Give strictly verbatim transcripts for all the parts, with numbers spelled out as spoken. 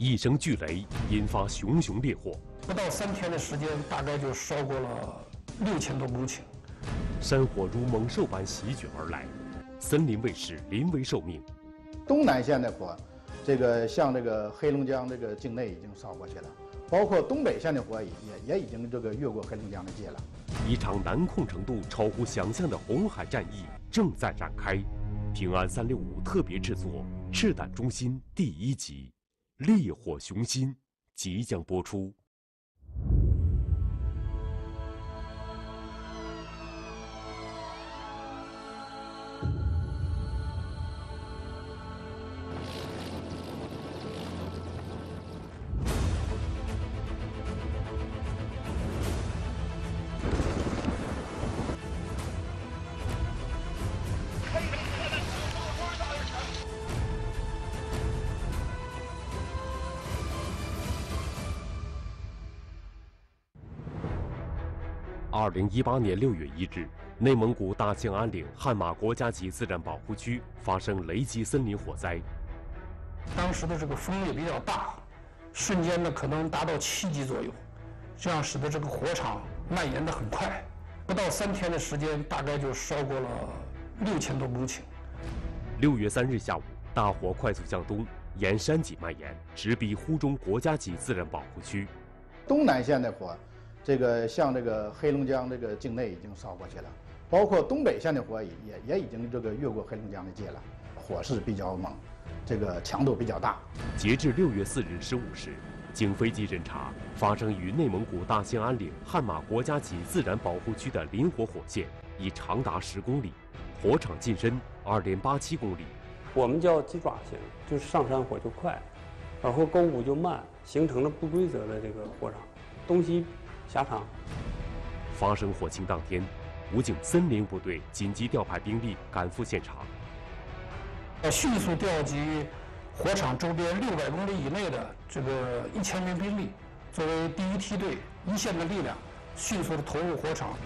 一声巨雷引发熊熊烈火， 不到三天的时间，大概就烧过了六千多公顷。 山火如猛兽般席卷而来，森林卫士临危受命。 东南线的火，这个向这个黑龙江这个境内已经烧过去了，包括东北线的火也也已经这个越过黑龙江的界了。 一场难控程度超乎想象的红海战役正在展开。平安三六五特别制作《赤胆忠心》第一集，烈火雄心即将播出。二零一八年六月一日，内蒙古大兴安岭悍马国家级自然保护区发生雷击森林火灾。 当时的这个风也比较大，瞬间呢可能达到七级左右，这样使得这个火场蔓延得很快。不到三天的时间，大概就烧过了六千多公顷。 六月三日下午，大火快速向东，沿山脊蔓延，直逼呼中国家级自然保护区。 东南线的火，这个向这个黑龙江这个境内已经烧过去了，包括东北线的火也也已经这个越过黑龙江的界了，火势比较猛，这个强度比较大。 截至六月四日十五时，经飞机侦察，发生于内蒙古大兴安岭悍马国家级自然保护区的林火火线已长达十公里，火场进深二点八七公里。 我们叫鸡爪型，就是上山火就快，然后沟谷就慢，形成了不规则的这个火场，东西狭长。 发生火情当天，武警森林部队紧急调派兵力赶赴现场， 要迅速调集火场周边六百公里以内的这个一千名兵力，作为第一梯队一线的力量，迅速的投入火场。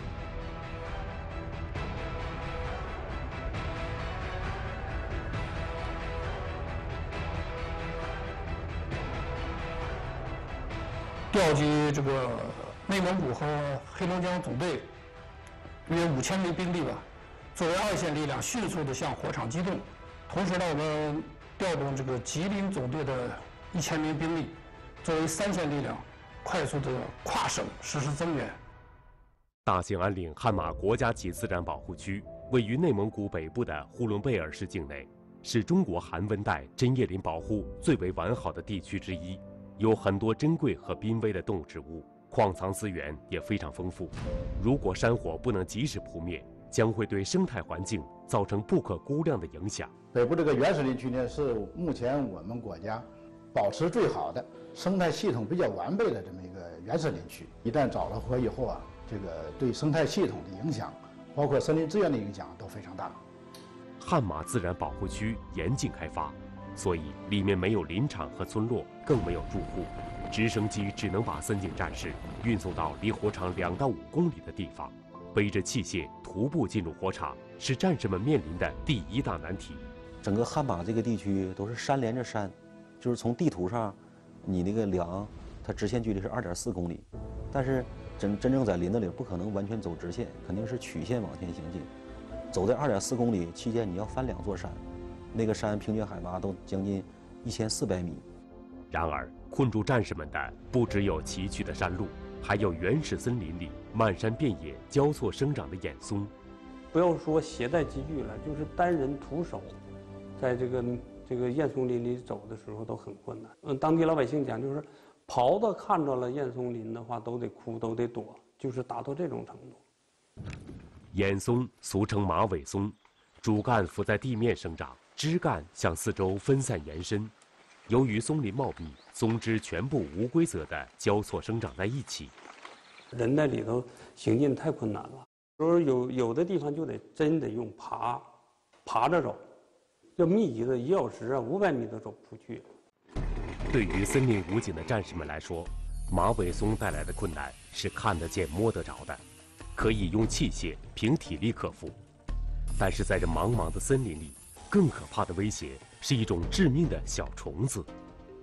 调集这个内蒙古和黑龙江总队约五千名兵力吧，作为二线力量，迅速的向火场机动。同时呢，我们调动这个吉林总队的一千名兵力，作为三线力量，快速的跨省实施增援。 大兴安岭悍马国家级自然保护区位于内蒙古北部的呼伦贝尔市境内，是中国寒温带针叶林保护最为完好的地区之一。有很多珍贵和濒危的动物植物，矿藏资源也非常丰富。如果山火不能及时扑灭，将会对生态环境造成不可估量的影响。 北部这个原始林区呢，是目前我们国家保持最好的、生态系统比较完备的这么一个原始林区。一旦着了火以后啊，这个对生态系统的影响，包括森林资源的影响都非常大。 悍马自然保护区严禁开发，所以里面没有林场和村落，更没有住户。直升机只能把森警战士运送到离火场两到五公里的地方，背着器械徒步进入火场，是战士们面临的第一大难题。 整个悍马这个地区都是山连着山，就是从地图上，你那个量，它直线距离是二点四公里，但是真真正在林子里不可能完全走直线，肯定是曲线往前行进。走在二点四公里期间，你要翻两座山。那个山平均海拔都将近一千四百米。 然而，困住战士们的不只有崎岖的山路，还有原始森林里漫山遍野交错生长的眼松。 不要说携带机具了，就是单人徒手，在这个这个燕松林里走的时候都很困难。嗯，当地老百姓讲，就是狍子看着了燕松林的话，都得哭，都得躲，就是达到这种程度。 燕松俗称马尾松，主干伏在地面生长，枝干向四周分散延伸。由于松林茂密，松枝全部无规则地交错生长在一起， 人在里头行进太困难了。说有有的地方就得真得用爬，爬着走，要密集的一小时啊五百米都走不出去。 对于森林武警的战士们来说，马尾松带来的困难是看得见摸得着的，可以用器械凭体力克服。但是在这茫茫的森林里，更可怕的威胁是一种致命的小虫子。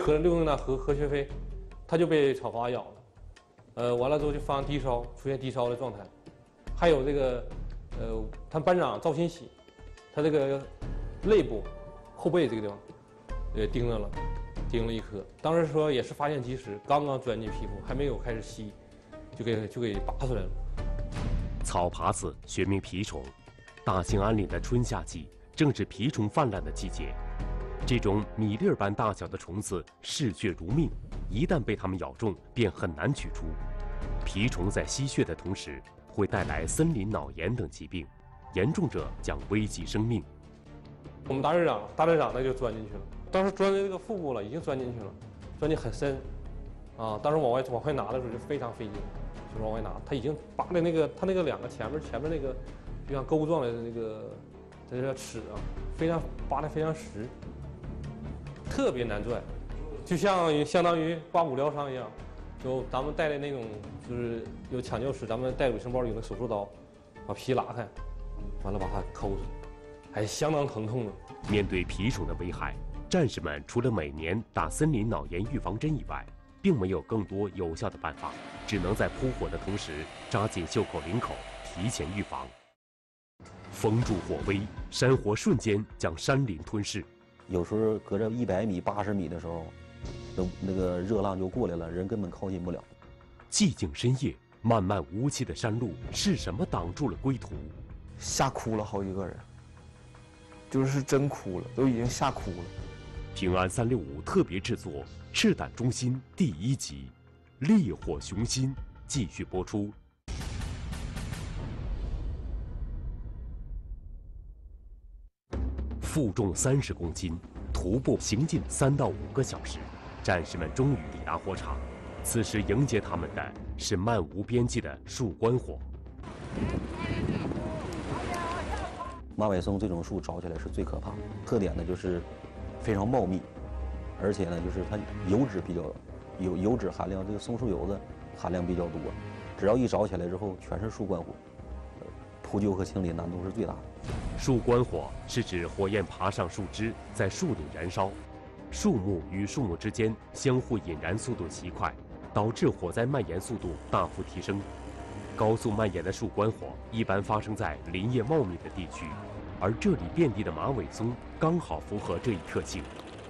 喝六零大核核学飞，他就被草花咬了，呃，完了之后就发生低烧，出现低烧的状态。还有这个，呃，他班长赵新喜，他这个肋部后背这个地方，呃，钉上了，钉了一颗。当时说也是发现及时，刚刚钻进皮肤，还没有开始吸，就给就给拔出来了。 草耙子学名蜱虫，大兴安岭的春夏季正是蜱虫泛滥的季节。这种米粒儿般大小的虫子嗜血如命，一旦被它们咬中，便很难取出。蜱虫在吸血的同时，会带来森林脑炎等疾病，严重者将危及生命。 我们大队长，大队长那就钻进去了，当时钻在这个腹部了，已经钻进去了，钻进很深，啊，当时往外往外拿的时候就非常费劲，就是往外拿，他已经扒的那个他那个两个前面前面那个就像钩状的那个这个齿啊，非常扒的非常实，特别难钻，就像相当于刮骨疗伤一样。就咱们带的那种，就是有抢救时，咱们带卫生包里有那手术刀，把皮拉开，完了把它抠出，还相当疼痛的。 面对蜱虫的危害，战士们除了每年打森林脑炎预防针以外，并没有更多有效的办法，只能在扑火的同时扎紧袖口领口，提前预防。风助火威，山火瞬间将山林吞噬。 有时候隔着一百米、八十米的时候，那那个热浪就过来了，人根本靠近不了。 寂静深夜，漫漫无期的山路，是什么挡住了归途？ 吓哭了好几个人，就是真哭了，都已经吓哭了。 平安三六五特别制作《赤胆忠心》第一集，《烈火雄心》继续播出。负重三十公斤，徒步行进三到五个小时，战士们终于抵达火场。此时迎接他们的是漫无边际的树关火。 马尾松这种树着起来是最可怕，特点呢就是非常茂密，而且呢就是它油脂比较有油脂含量，这个松树油的含量比较多。只要一着起来之后，全是树关火，扑救和清理难度是最大的。 树关火是指火焰爬上树枝，在树顶燃烧，树木与树木之间相互引燃速度极快，导致火灾蔓延速度大幅提升。高速蔓延的树关火一般发生在林叶茂密的地区，而这里遍地的马尾松刚好符合这一特性。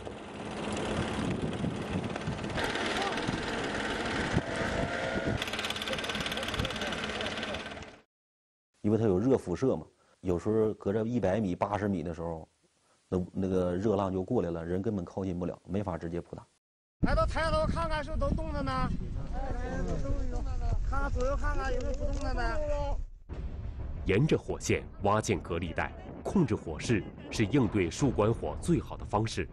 因为它有热辐射嘛，有时候隔着一百米、八十米的时候，那那个热浪就过来了，人根本靠近不了，没法直接扑打。 来到抬头看看，是不是都动着呢？看看左右，看看有没有不动的呢？ 沿着火线挖建隔离带，控制火势是应对树关火最好的方式。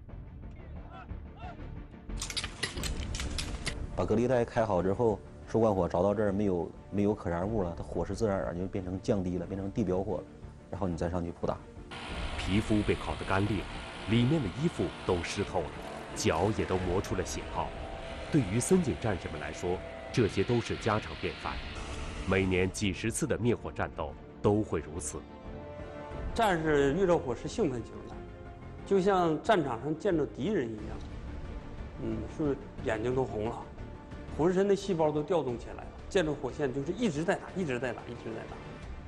把隔离带开好之后，树关火着到这儿没有没有可燃物了，它火势自然而然就变成降低了，变成地表火了，然后你再上去扑打。 皮肤被烤得干裂，里面的衣服都湿透了，脚也都磨出了血泡。对于森警战士们来说，这些都是家常便饭。每年几十次的灭火战斗都会如此。 战士遇着火是兴奋型的，就像战场上见着敌人一样，嗯，是眼睛都红了，浑身的细胞都调动起来了，见着火线就是一直在打，一直在打，一直在打。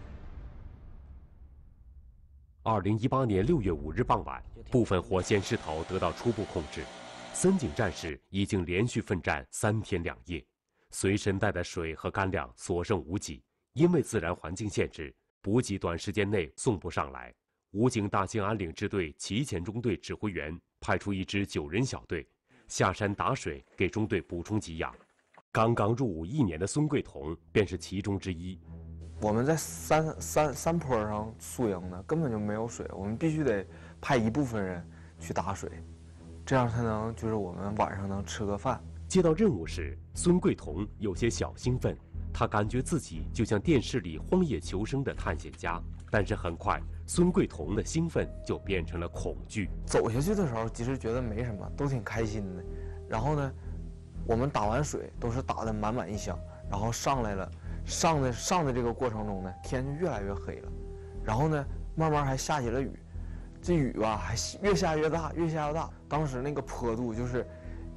二零一八年六月五日傍晚，部分火线势头得到初步控制，森警战士已经连续奋战三天两夜，随身带的水和干粮所剩无几，因为自然环境限制，补给短时间内送不上来。武警大兴安岭支队祁前中队指挥员派出一支九人小队下山打水，给中队补充给养。刚刚入伍一年的孙贵彤便是其中之一。 我们在山山山坡上宿营的，根本就没有水，我们必须得派一部分人去打水，这样才能就是我们晚上能吃个饭。 接到任务时，孙贵彤有些小兴奋，他感觉自己就像电视里荒野求生的探险家。但是很快，孙贵彤的兴奋就变成了恐惧。 走下去的时候，其实觉得没什么，都挺开心的。然后呢，我们打完水都是打得满满一箱，然后上来了。上的上的这个过程中呢，天就越来越黑了，然后呢，慢慢还下起了雨，这雨吧还越下越大，越下越大。当时那个坡度就是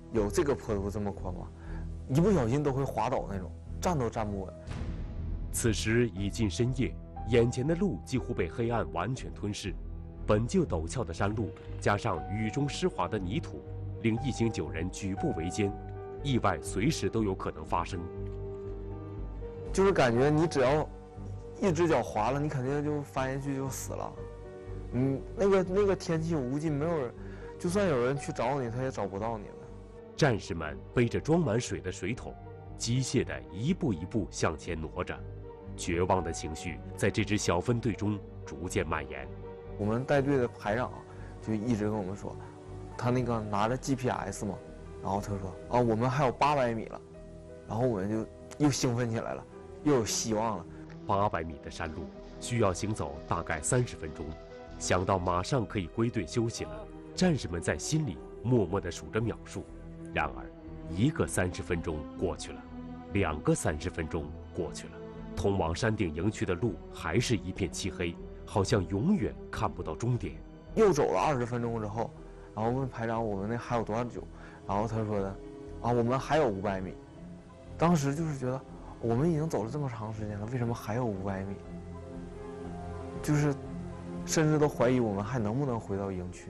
有这个坡度这么宽吗？一不小心都会滑倒那种，站都站不稳。 此时已近深夜，眼前的路几乎被黑暗完全吞噬。本就陡峭的山路，加上雨中湿滑的泥土，令一行九人举步维艰，意外随时都有可能发生。 就是感觉你只要一只脚滑了，你肯定就翻下去就死了。嗯，那个那个天气，我估计没有人，就算有人去找你，他也找不到你了。 战士们背着装满水的水桶，机械地一步一步向前挪着，绝望的情绪在这支小分队中逐渐蔓延。 我们带队的排长就一直跟我们说，他那个拿着 G P S 嘛，然后他说啊，我们还有八百米了，然后我们就又兴奋起来了，又有希望了。 八百米的山路需要行走大概三十分钟，想到马上可以归队休息了，战士们在心里默默地数着秒数。然而，一个三十分钟过去了，两个三十分钟过去了，通往山顶营区的路还是一片漆黑，好像永远看不到终点。 又走了二十分钟之后，然后问排长我们那还有多少久，然后他说的，啊，我们还有五百米。当时就是觉得我们已经走了这么长时间了，为什么还有五百米？就是甚至都怀疑我们还能不能回到营区。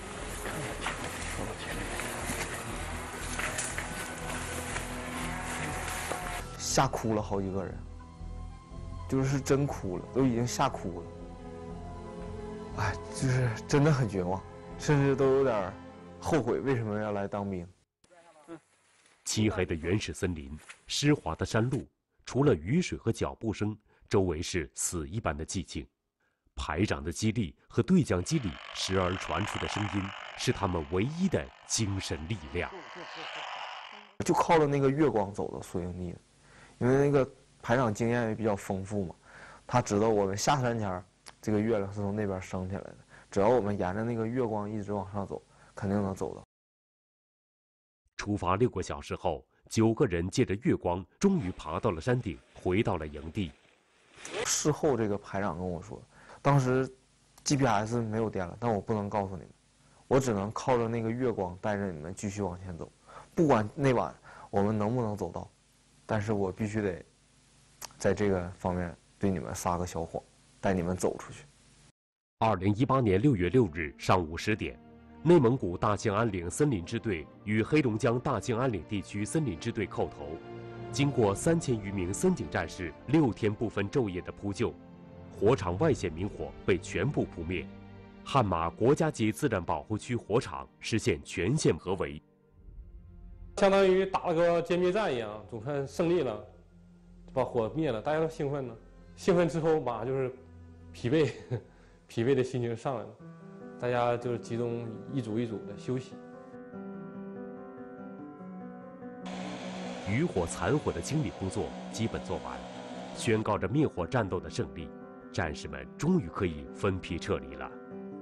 吓哭了好几个人，就是真哭了，都已经吓哭了。哎，就是真的很绝望，甚至都有点后悔为什么要来当兵。 漆黑的原始森林，湿滑的山路，除了雨水和脚步声，周围是死一般的寂静。排长的激励和对讲机里时而传出的声音，是他们唯一的精神力量。 就靠着那个月光走到宿营地的，因为那个排长经验也比较丰富嘛，他知道我们下山前这个月亮是从那边升起来的，只要我们沿着那个月光一直往上走，肯定能走到。 出发六个小时后，九个人借着月光，终于爬到了山顶，回到了营地。 事后这个排长跟我说，当时 G P S 没有电了，但我不能告诉你们，我只能靠着那个月光带着你们继续往前走，不管那晚我们能不能走到，但是我必须得在这个方面对你们撒个小谎，带你们走出去。 二零一八年六月六日上午十点，内蒙古大兴安岭森林支队与黑龙江大兴安岭地区森林支队叩头，经过三千余名森警战士六天不分昼夜的扑救，火场外线明火被全部扑灭，悍马国家级自然保护区火场实现全线合围。 相当于打了个歼灭战一样，总算胜利了，把火灭了，大家都兴奋呢。兴奋之后，马上就是疲惫，疲惫的心情上来了，大家就是集中一组一组的休息。 余火残火的清理工作基本做完，宣告着灭火战斗的胜利，战士们终于可以分批撤离了。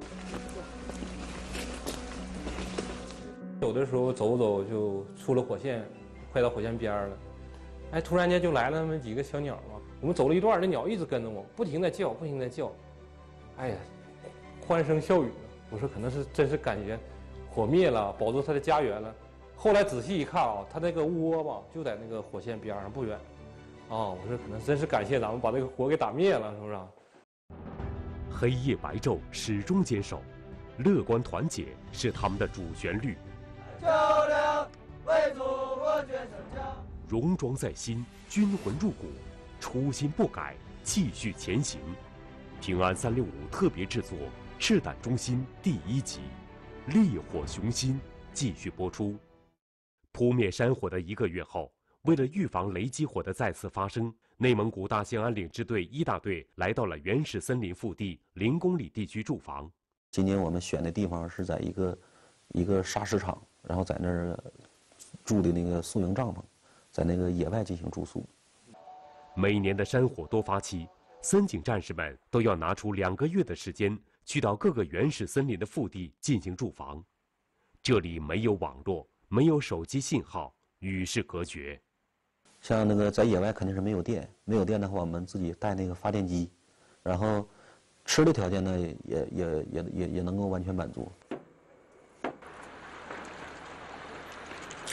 有的时候走走就出了火线，快到火线边了，哎，突然间就来了那么几个小鸟嘛。我们走了一段，那鸟一直跟着我，不停地叫，不停地叫，哎呀，欢声笑语的。我说可能是真是感觉火灭了，保住它的家园了。后来仔细一看啊，它那个窝吧就在那个火线边上不远。啊，我说可能真是感谢咱们把那个火给打灭了，是不是啊？ 黑夜白昼始终坚守，乐观团结是他们的主旋律。 较量，为祖国决胜仗。 戎装在心，军魂入骨，初心不改，继续前行。平安三六五特别制作《赤胆忠心》第一集，烈火雄心继续播出。扑灭山火的一个月后，为了预防雷击火的再次发生，内蒙古大兴安岭支队一大队来到了原始森林腹地零公里地区驻防。 今年我们选的地方是在一个一个砂石场，然后在那儿住的那个宿营帐篷，在那个野外进行住宿。 每年的山火多发期，森警战士们都要拿出两个月的时间，去到各个原始森林的腹地进行驻防。这里没有网络，没有手机信号，与世隔绝。 像那个在野外肯定是没有电，没有电的话，我们自己带那个发电机，然后吃的条件呢也也也也也也能够完全满足。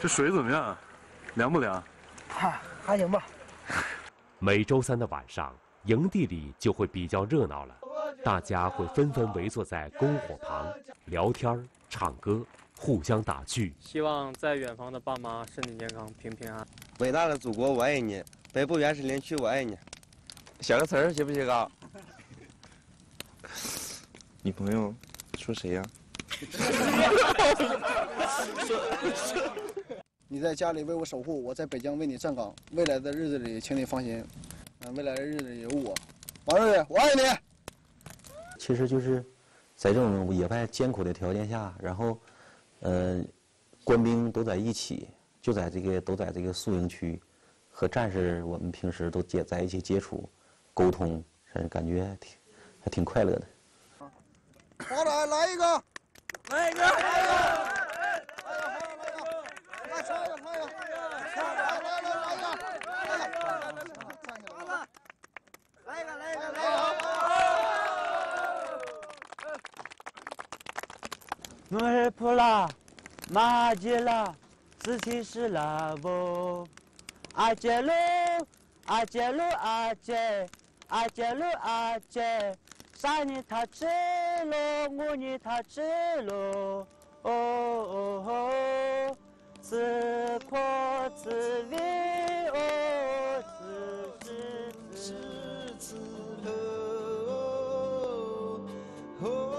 这水怎么样？凉不凉？ 还还行吧。 每周三的晚上，营地里就会比较热闹了，大家会纷纷围坐在篝火旁，聊天、唱歌，互相打趣。 希望在远方的爸妈身体健康、平平安安。 伟大的祖国，我爱你！北部原始林区，我爱你！写个词儿行不行啊？ 女朋友说谁呀？ 你在家里为我守护，我在北疆为你站岗。未来的日子里，请你放心，嗯，未来的日子里有我，王瑞瑞，我爱你。 其实就是在这种野外艰苦的条件下，然后，呃，官兵都在一起，就在这个都在这个宿营区，和战士我们平时都接在一起接触、沟通，感觉挺还挺快乐的。 华仔来一个， 来一个， 来一个。来唱一个，唱一个，来来来来来一个，来一个，来一个，来一个，来一个。 努尔普拉，马吉拉，斯提什拉布，阿杰鲁，阿杰鲁阿杰，阿杰鲁阿杰，沙尼塔吉鲁，乌尼塔吉鲁，哦哦哦。此阔此微哦，此时此此哦哦，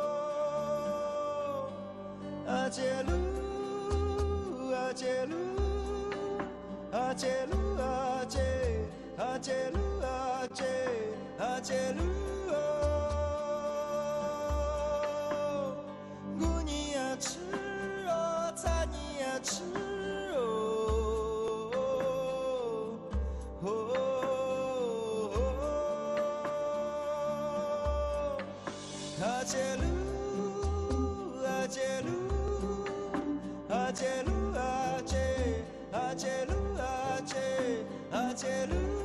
阿杰鲁阿杰鲁阿杰鲁阿杰阿杰鲁阿杰阿杰鲁哦，古尼亚吃。吃哦哦哦，阿杰鲁阿杰鲁阿杰鲁阿杰阿杰鲁阿杰阿杰鲁。